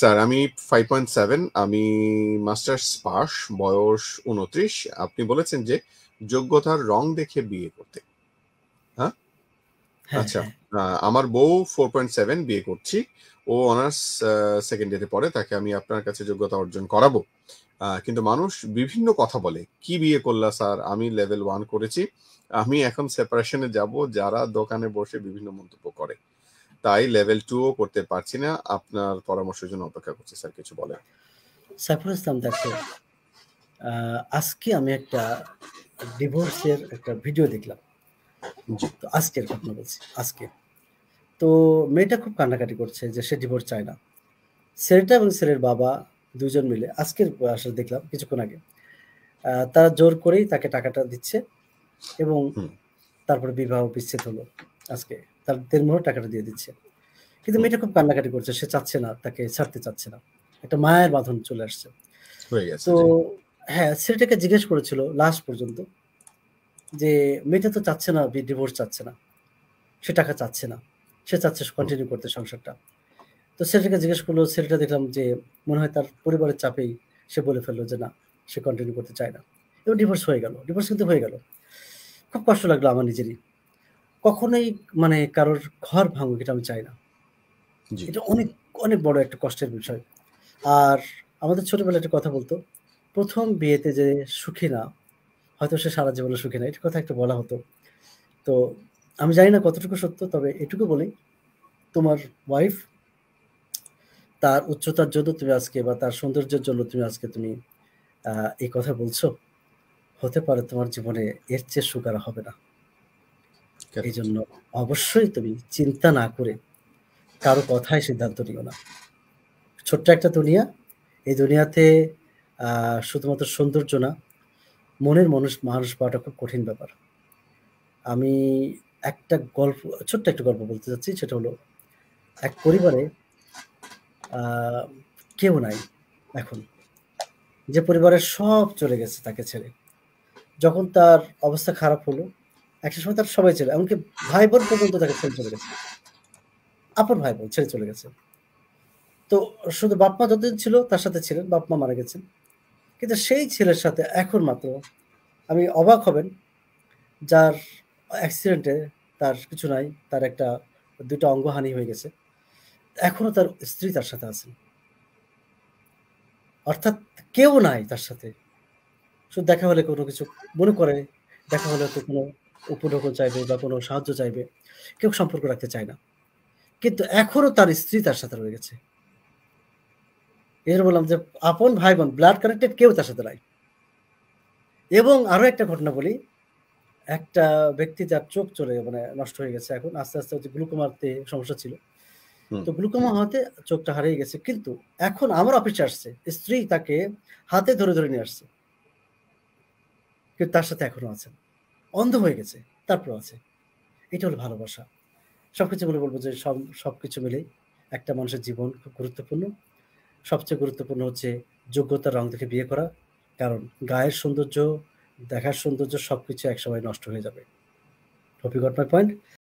Sir আমি 5.7, আমি masters pass, বয়স 29। আপনি বলেছেন যে যোগ্যতার রং দেখে বিয়ে করতে। হ্যাঁ, হ্যাঁ আচ্ছা। হ্যাঁ আমার বউ 4.7, বিয়ে করছি। ও অনার্স সেকেন্ড ইয়ারে পড়ে, তাকে আমি আপনার কাছে যোগ্যতা অর্জন করাবো। কিন্তু মানুষ বিভিন্ন কথা বলে, কি বিয়ে করলা স্যার, আমি লেভেল 1 করেছি, আমি এখন সেপারেশনে যাব, যারা দোকানে বসে বিভিন্ন মন্তব্য করে, তাই লেভেল 2ও করতে পারছি না। আপনার পরামর্শের জন্য অপেক্ষা করছি স্যার, কিছু বলেন। সাইফুল ইসলাম, দেখো, আজকে আমি একটা ডিভোর্সের একটা ভিডিও দেখলাম। জি। তো আজকের ঘটনা বলছি, আজকে তো মেয়েটা খুব কান্নাকাটি করছে যে সে ডিভোর্স চায় না। ছেলেটা এবং ছেলের বাবা দুজন মিলে আজকের আসলে দেখলাম কিছুক্ষণ আগে, তারা জোর করেই তাকে টাকাটা দিচ্ছে এবং হুম। তারপরে বিবাহ বিচ্ছেদ হলো। আজকে তার দেড়মোহর টাকাটা দিয়ে দিচ্ছে, কিন্তু হুম। মেয়েটা খুব কান্নাকাটি করছে, সে চাচ্ছে না, তাকে ছাড়তে চাচ্ছে না, একটা মায়ের বাঁধন চলে আসছে। হয়ে গেছে, তো জি। হ্যাঁ, ছেলেটাকে জিজ্ঞেস করেছিল লাস্ট পর্যন্ত যে মেয়েটা তো চাচ্ছে না, ডিভোর্স চাচ্ছে না, সে টাকা চাচ্ছে না, সে চাচ্ছে হুম। কন্টিনিউ করতে সংসারটা। তো ছেলেটাকে জিজ্ঞেস করলো, ছেলেটা দেখলাম যে মনে হয় তার পরিবারের চাপেই সে বলে ফেললো যে না, সে কন্টিনিউ করতে চায় না, এবং ডিভোর্স হয়ে গেল। ডিভোর্স কিন্তু হয়ে গেল। খুব কষ্ট লাগলো আমার নিজেরই। কখনোই মানে কারোর ঘর ভাঙুক এটা আমি চাই না। জি। এটা অনেক, অনেক বড় একটা কষ্টের বিষয়। আর আমাদের ছোটবেলায় একটা কথা বলতো, ১ম বিয়েতে যে সুখী না, হয়তো সে সারা জীবনে সুখী না। এটার কথা একটু বলা হতো। তো আমি জানি না কতটুকু সত্য, তবে এটুকু বলি, তোমার ওয়াইফ তার উচ্চতার জন্য তুমি আজকে, বা তার সৌন্দর্যের জন্য তুমি এই কথা বলছো। হতে পারে তোমার জীবনে এর চেয়ে সুখ আর হবে না। কারেক্ট। এইজন্য অবশ্যই তুমি চিন্তা না করে কারো কথায় সিদ্ধান্ত নিও না। ছোট্ট একটা দুনিয়া। এই দুনিয়াতে শুধুমাত্র সৌন্দর্য না, মনের মানুষ পাওয়াটা খুব কঠিন ব্যাপার। আমি একটা গল্প, ছোট্ট একটা গল্প বলতে চাচ্ছি। সেটা হলো, এক পরিবারে আ কেউ নাই এখন। যে পরিবারের সব চলে গেছে তাকে ছেড়ে। যখন তার অবস্থা খারাপ হলো, একটা সময় তার সবাই ছিল। এমনকি ভাই-বোন পর্যন্ত তাকে ছেড়ে চলে গেছে। আপন ভাই-বোন ছেড়ে চলে গেছে। তো শুধু বাপ-মা যতদিন ছিল তার সাথে ছিলেন, বাপ-মা মারা গেছেন। কিন্তু সেই ছেলের সাথে এখন মাত্র, আমি অবাক হবেন, যার অ্যাক্সিডেন্টে তার কিছু নাই, তার ২ টা অঙ্গহানি হয়ে গেছে। এখনো তার স্ত্রী তার সাথে আছেন। অর্থাৎ কেউ নাই তার সাথে। শুধু দেখা হলে কোনো কিছু মনে করে, দেখা হলে হয়তো কোনো উপঢৌকন চাইবে বা কোনো সাহায্য চাইবে। কেউ সম্পর্ক রাখতে চায় না। কিন্তু এখনো তার স্ত্রী তার সাথে রয়ে গেছে। এজন্য বললাম যে আপন ভাই-বোন ব্লাড কানেক্টেড কেউ তার সাথে নাই। এবং আরো একটা ঘটনা বলি, একটা ব্যক্তি যার চোখ নষ্ট হয়ে গেছে এখন। আস্তে, আস্তে হচ্ছে গ্লুকোমাতে সমস্যা ছিল। হুম। তো গ্লুকোমা হওয়াতে চোখটা হারিয়ে গেছে। কিন্তু এখন আমার অফিসে আসছে। স্ত্রী তাকে হাতে ধরে, ধরে নিয়ে আসছে। কিন্তু তার সাথে এখনো আছেন। অন্ধ হয়ে গেছে, তারপরেও আছে। এটা হলো ভালোবাসা। সবকিছু মিলে বলব যে সবকিছু মিলেই একটা মানুষের জীবন খুব গুরুত্বপূর্ণ। সবচেয়ে গুরুত্বপূর্ণ হচ্ছে যোগ্যতার রং দেখে বিয়ে করা। কারণ গায়ের সৌন্দর্য, দেখার সৌন্দর্য সবকিছু একসময় নষ্ট হয়ে যাবে। Hope you got my point?